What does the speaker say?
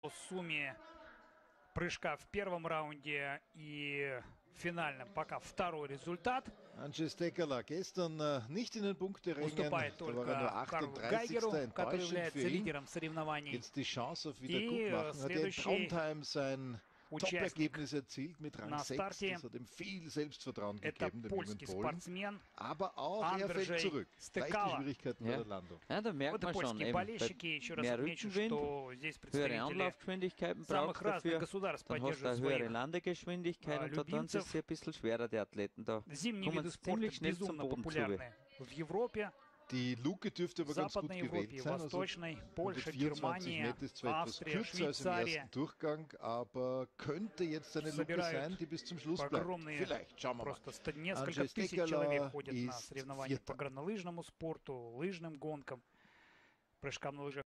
сумме прыжка в первом раунде и финальном пока второй результат. Andrzej Stekala gestern nicht in den Punkterängen, Уступает da war только er nur Карлу 38. Гайгеру, который Enttäuschend является für ihn. лидером соревнований. Jetzt die Chance auf И Wiedergutmachen. Hat er in следующий Trondheim sein Top-Ergebnis erzielt mit Rang 6. Das hat ihm viel Selbstvertrauen gegeben, dem jungen Polen. Aber auch er fällt zurück. Leichte Schwierigkeiten bei der Landung. Ja, da merkt man schon, eben, mehr Rückenwind, höhere Anlaufgeschwindigkeiten braucht dafür, dann hast du eine höhere Landegeschwindigkeit und da tun sie es ein bisschen schwerer, die Athleten. Da kommen sie ziemlich schnell zum Boden zu. Die Luke dürfte aber ganz gut gewählt sein. Also 124 Meter ist zwar etwas kürzer als im ersten Durchgang, aber könnte jetzt eine Luke sein, die bis zum Schluss bleibt. Vielleicht, schauen wir mal. Несколько тысяч человек ходят на соревнования по горнолыжному спорту, лыжным гонкам, прыжкам на лыжах.